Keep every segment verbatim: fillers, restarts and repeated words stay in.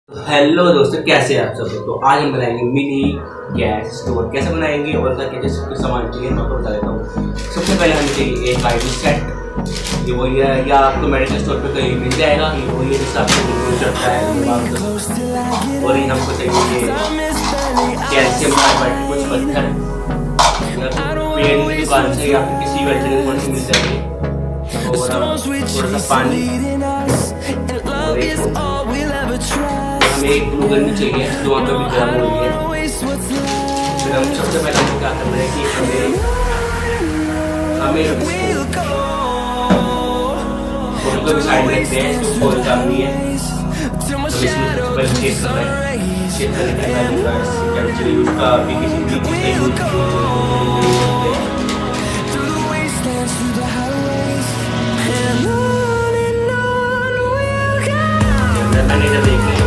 Hello दोस्तों, कैसे हैं आप सब। तो आज हम बनाएंगे मिनी गैस स्टोव। कैसे बनाएंगे और क्या क्या कुछ सामान चाहिए मैं आपको बता देता हूँ। सबसे पहले हमें चाहिए एक आईडी सेट। ये वही है, या आपको मेडिकल स्टोर पे कहीं मिल जाएगा। ये वही है जिससे आपको बिल्कुल चढ़ता है। और ये हमको चाहिए कैल्शियम कार्बाइड, कुछ पत्थर पेड़ की दुकान से या फिर किसी वेटरनरी दुकान से मिल जाएंगे। और थोड़ा सा पानी, हमें एक ग्लू गन भी चाहिए जो वहाँ पे भी गर्म हो रही है। फिर हम सबसे पहले हमें क्या करना है कि हमें हमें फोटो को भी साइड में रखते हैं, इसको कोई काम नहीं है। तो इसमें सबसे पहले चेक करना है, चेक करने के बाद चलिए उसका भी किसी भी चीज़ का यूज करते हैं। मैनेजर देख रहे हैं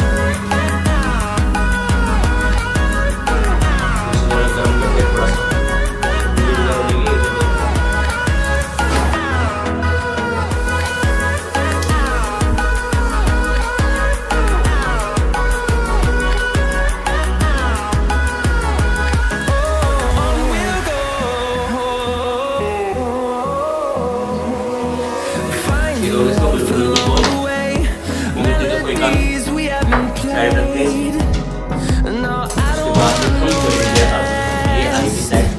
साइड रखते हैं। उसके बाद हम खोलेंगे ये आईडी सेट।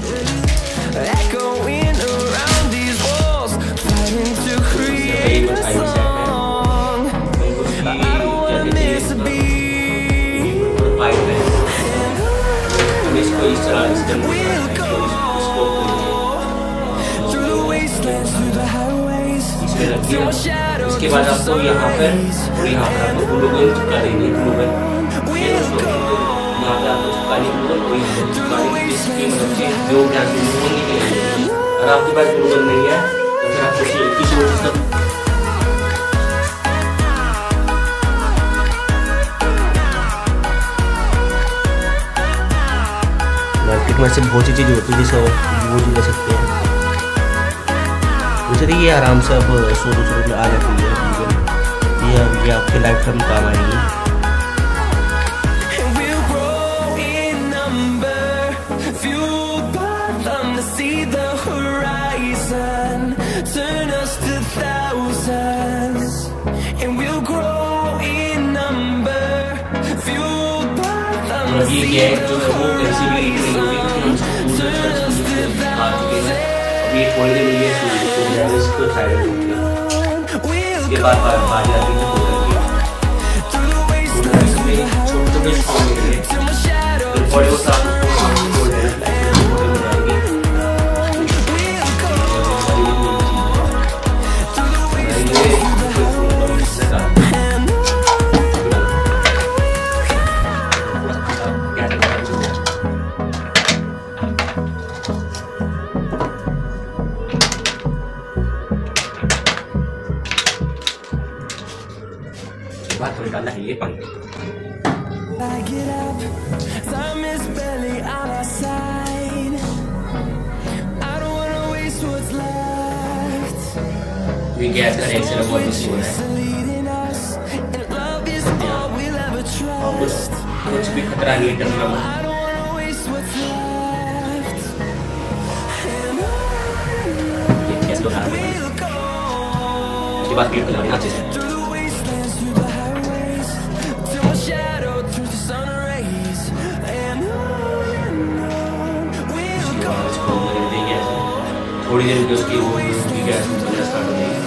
ये कुछ आईडी सेट है, पाइप है। हम इसको इस तरह इस्तेमाल इसमें रखिए। उसके बाद आपको यहाँ पर और यहाँ पर आपको ग्लू गन चिपका देंगे। ग्लू गन यहाँ पे आपको चिपकानी ग्लू गन, और यहाँ चिपकानी इसकी मदद से जो गैस ग्लू गन निकलेगी। और आपके पास ग्लू गन नहीं है तो फिर आप किसी किसी मार्केट में से बहुत सी चीज़ होती है जिसे वो भी ले सकते हैं। दूसरी ये आराम से अब सौ दो सौ रुपये आ जाती है। ये ये आपके लाइफ टाइम काम आएगी। ये क्या है जो वो कैसी भी ये थोड़ी देर लिए इसको साइड में रखिए। इसके बाद बाहर आती है छोटे छोटे स्पून लेंगे, फिर बड़े को साफ बात थोड़ी डालना है ये पानी। ये गैस का एक सिर्फ बहुत इशू है। और कुछ कुछ भी खतरा नहीं है करना में। ये गैस को डाल देंगे। इसके बाद प्लेट को अच्छे से थोड़ी देर में उसकी वो उसकी गैस बनना स्टार्ट हो जाएगी।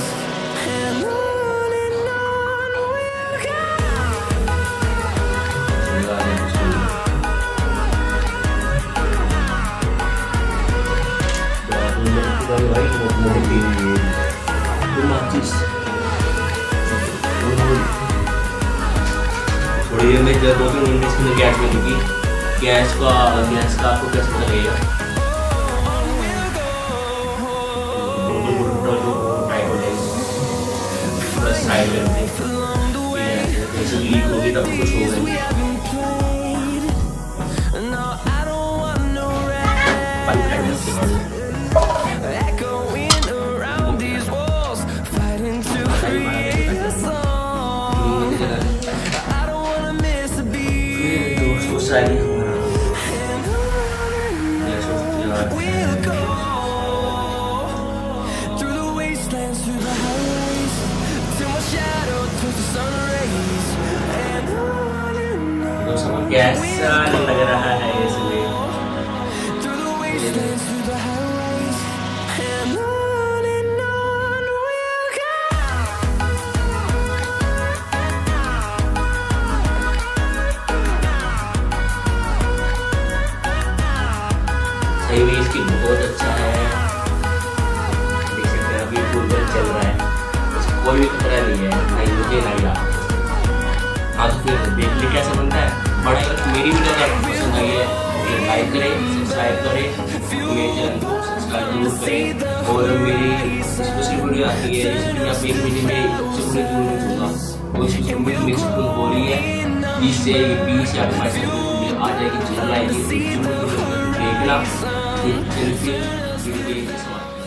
थोड़ी देर में दो तीन मिनट इसमें गैस बनेगी। गैस का गैस का आपको कैसे पता लगेगा? साइड में जैसे लीक होगी तब कुछ होगा। पाइप साइड में उसके बाद ट्राई हमारा कैसा लग रहा है इसलिए सही भी इसकी बहुत अच्छा है। देख सकते हैं अभी फुल चल रहा है, इसको कोई भी खतरा नहीं है, नहीं मुझे नहीं आप। हाँ तो फिर देख ली कैसे बनता है। बड़ा मेरी वीडियो अगर आपको पसंद आई है तो लाइक करें, सब्सक्राइब करें, मेरे चैनल को सब्सक्राइब जरूर करें। और मेरी स्पेशल वीडियो आती है जिसमें आप एक महीने में सबसे बड़ी वीडियो दूंगा, वो इसमें मिक्स हो रही है बीस से बीस या बाईस आ जाएगी, चल आएगी, देखना।